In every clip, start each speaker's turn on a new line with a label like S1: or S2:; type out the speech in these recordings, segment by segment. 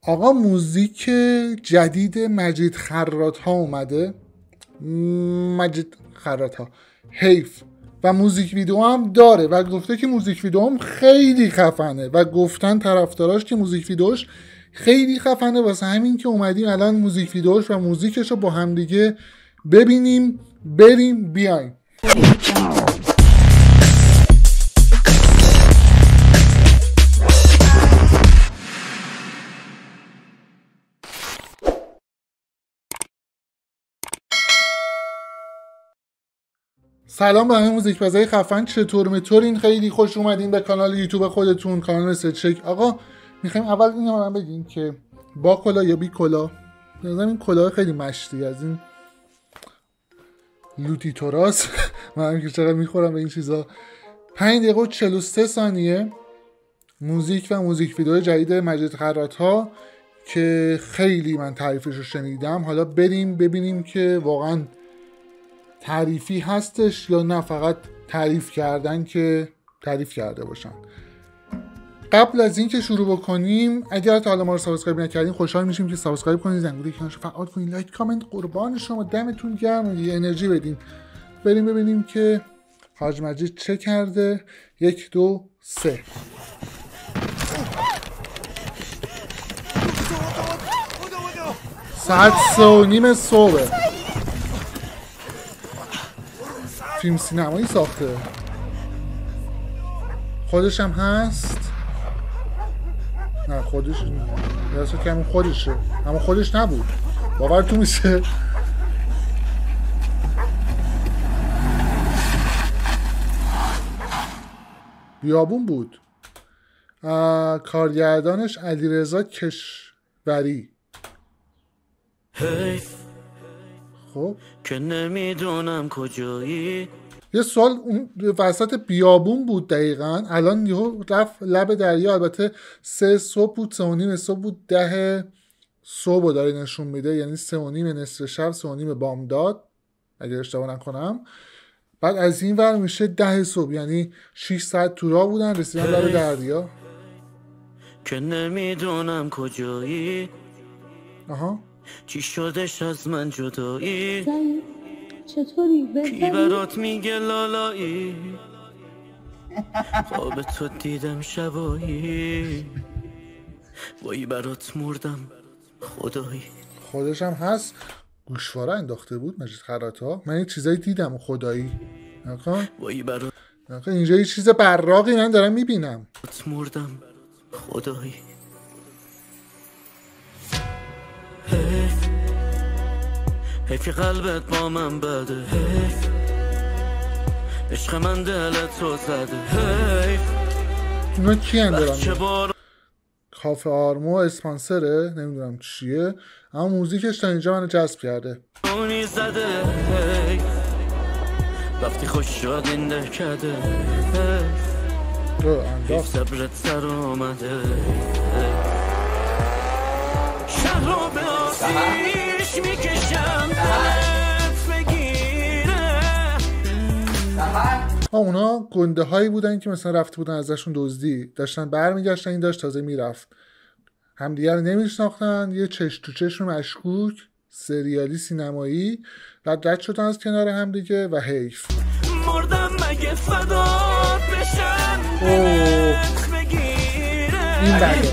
S1: آقا موزیک جدید مجید خراط ها اومده. مجید خراط ها حیف. و موزیک ویدیو هم داره و گفته که موزیک ویدیو هم خیلی خفنه و گفتن طرفداراش که موزیک ویدیوش خیلی خفنه، واسه همین که اومدیم الان موزیک ویدیوش و موزیکش رو با هم دیگه ببینیم. بریم بیایم. سلام به همه موزیک بازای خفن، چطورین؟ خیلی خوش اومدین به کانال یوتیوب خودتون، کانال ستچک. آقا میخوایم اول اینو من بگیم که با کلا یا بی کلا، بنظرم این کلاه خیلی مشتی از این لوتی توراس. من هم که چقدر میخورم به این چیزا. 5 دقیقه و 43 ثانیه موزیک و موزیک ویدیو جدید مجید خراط ها که خیلی من تعریفش رو شنیدم. حالا بریم ببینیم که واقعا تعریفی هستش یا نه فقط تعریف کردن که تعریف کرده باشن. قبل از این که شروع بکنیم، اگر تا حالا ما رو سابسکرایب نکردین خوشحال میشیم که سابسکرایب کنید، زنگوله کنارش فعال کنید، لایک کامنت، قربان شما، دمتون گرم، یه انرژی بدین. بریم ببینیم که حاج مجید چه کرده. 1 2 3. ساعت 3:30 صبح. فیلم سینمایی ساخته. خودش هم هست؟ نه خودش درسته که همون خودشه، اما خودش نبود. باورتون میشه؟ بیابون بود. کارگردانش علیرضا کشوری. خب
S2: که نمیدونم کجایی.
S1: یه سوال اون وسط بیابون بود دقیقاً. الان یهو رفت لب دریا. البته 3 صبح بود، 3:30 صبح بود، 10 صبح داره نشون میده، یعنی 3:30 نصف شب، 3:30 بامداد اگر اشتباه نکنم. بعد از این ور میشه 10 صبح، یعنی 6 ساعت تو راه بودن، رسیدن لب دریا.
S2: که نمیدونم کجایی.
S1: آها
S2: چی شدش از من جدایی؟
S3: چطوری؟
S2: کی برات میگه لالایی؟ خواب تو دیدم شبایی، وای برات مردم خدایی.
S1: خودش هم هست. گوشواره انداخته بود مجید خراط ها. من یه چیزایی دیدم خدایی. نکن
S2: وای برات
S1: اینجا یه چیز براقی من دارم میبینم.
S2: مردم خدایی. حیفی قلبت با من بده، حیف عشق من دلت رو زده، حیف.
S1: اونا کی اندارم؟ کافه آرمو اسپانسره، نمیدونم چیه، اما موزیکش تا اینجا منو جذب کرده.
S2: اونی زده حیف، وقتی خوش شد این دهکده، حیف صبرت سر اومده، شهر رو به آتیش میکشم دلت بگیره.
S1: اونا گنده هایی بودن که مثلا رفته بودن ازشون دزدی، داشتن برمیگشتن، این داشت تازه میرفت. همدیگه رو نمیشناختن، یه چشم تو چشم مشکوک سریالی سینمایی، بعد رد شدن از کنار همدیگه و حیف.
S2: مردم مگه فدات بشم دلت بگیره.
S1: این بده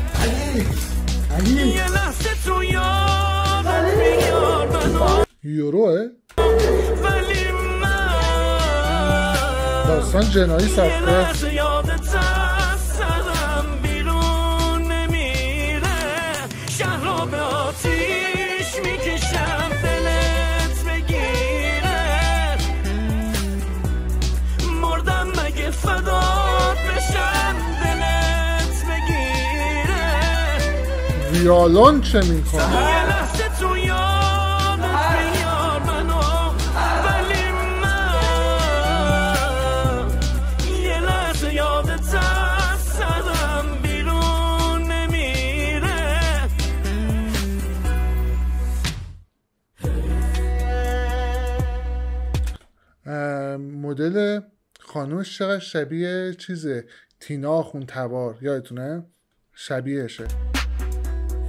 S2: علی یه لحظه تو یادت بیار منو،
S1: یوروه
S2: ولی من
S1: داستان جنایی
S2: یه
S1: ساخته.
S2: لحظه یادت از سرم بیرون نمیره. شهر رو به آتیش میکشم دلت بگیره. مردم مگه فدات بشم دلت بگیره.
S1: ویالون چه میکنه؟
S2: یه لحظه تو یادت بیار منو، ولی من یه لحظه یادت از سرم بیرون نمیره.
S1: مدل خانومش چقدر شبیه چیزه، تینا آخوندتبار، یادتونه؟ شبیهشه.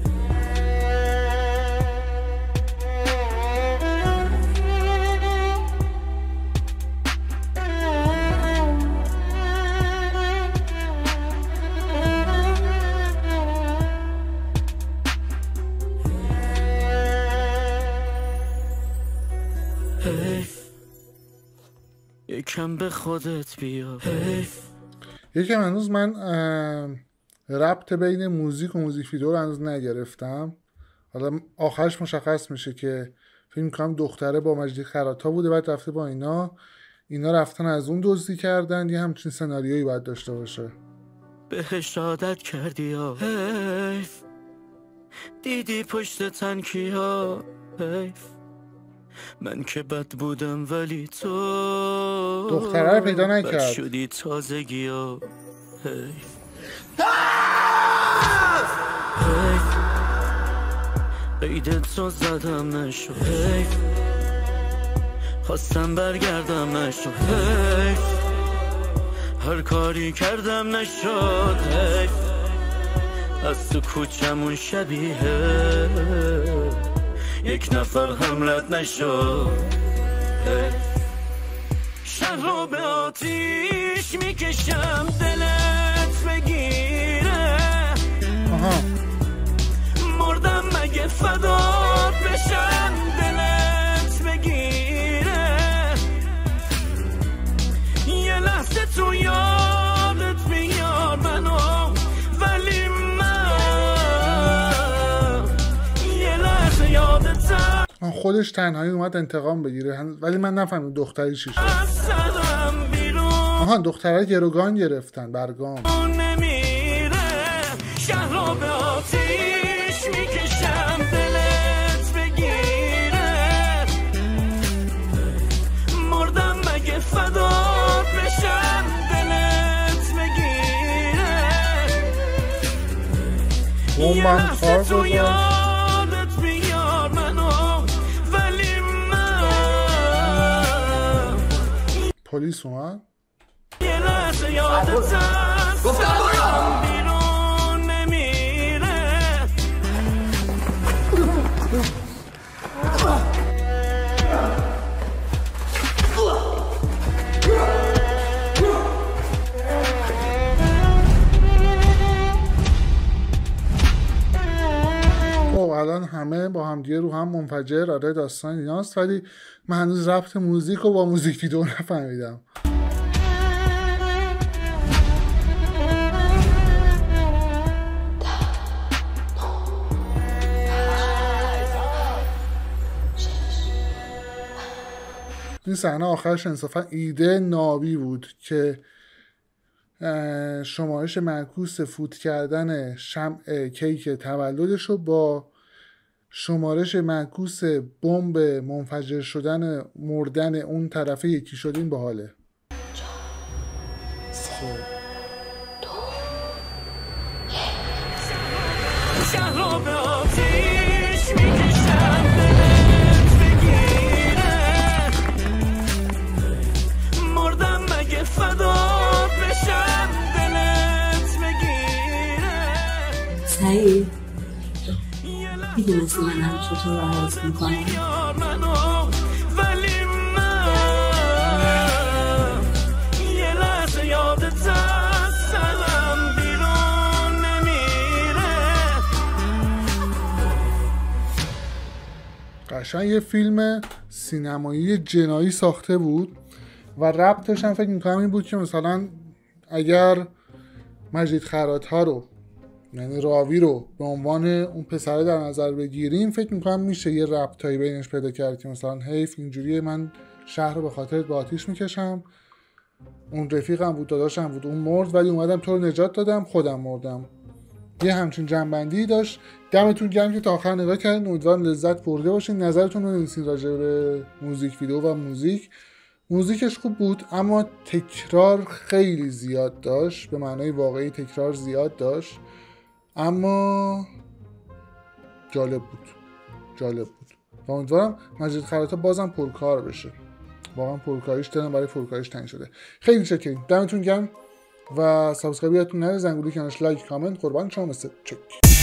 S2: یکم به خودت بیا.
S1: یکم هنوز من ربط بین موزیک و موزیک ویدیو رو هنوز نگرفتم. حالا آخرش مشخص میشه که فکر می‌کنم دختره با مجید خراتا بوده، بعد رفته با اینا رفتن از اون دزدی کردن. یه همچین سناریویی باید داشته باشه.
S2: بهش عادت کردی یا حیف، دیدی پشت تنکیا حیف، من که بد بودم ولی تو
S1: دختره رو پیدا نکرد.
S2: بد شدی تازگی ها حیف. حیف عیدت رو زدم نشو حیف، خواستم برگردم نشو حیف، هر کاری کردم نشد حیف، از تو کوچمون شبیه یک نفر حملت نشد حیف. شهر رو به آتیش میکشم دلت بگیره، مردم مگه فدات بشم دلت بگیره، یه لحظه تو یادت بیار منو ولی من یه لحظه یادتم.
S1: خودش تنهایی اومد انتقام بگیره ولی من نفهمیدم دختری چی شد. دختره گروگان گرفتن برگام.
S2: شهر رو به آتیش میکشم دلت بگیره، مردم مگه فدات بشم دلت بگیره، یه لحظه تو یادت بیار منو ولی من.
S1: پلیس اومد.
S2: یه لحظه یادت
S1: الان همه با همدیگه رو هم منفجر. آره داستان ایناست، ولی من هنوز ربط موزیک رو با موزیک ویدیو نفهمیدم. این صحنه آخرش انصافا ایده نابی بود که شمارش معکوس فوت کردن شمع کیک تولدش رو با شمارش معکوس بمب منفجر شدن مردن اون طرفه یکی شدین باحاله.
S3: سعید میدونستی من هم چطور راحت میکنم؟
S2: ولی من یه لحظه یادت از سرم بیرون نمیره.
S1: قشنگ یه فیلم سینمایی جنایی ساخته بود و ربطش هم فکر میکنم این بود که مثلا اگر مجید خراتا رو یعنی راوی رو به عنوان اون پسره در نظر بگیریم، فکر میکنم میشه یه ربطایی بینش پیدا کرد که مثلا حیف اینجوریه، من شهر رو به خاطرت با آتیش میکشم، اون رفیقم بود داداشم بود اون مرد ولی اومدم تو رو نجات دادم خودم مردم. یه همچین جنبندی داشت. دمتون گرم که تا آخر نگاه کردین. امیدوارم لذت برده باشین. نظرتون رو بنویسین راجع به موزیک ویدیو و موزیکش خوب بود اما تکرار خیلی زیاد داشت، به معنای واقعی تکرار زیاد داشت، اما جالب بود و امیدوارم مجید خراتا بازم پرکار بشه. واقعا پرکاریش دارم برای پرکاریش تنگ شده. خیلی شکریم، دمتون گرم و سابسکرایب یادتون نره، زنگوله کنارش لایک کامنت. قربان شما. مثل چک.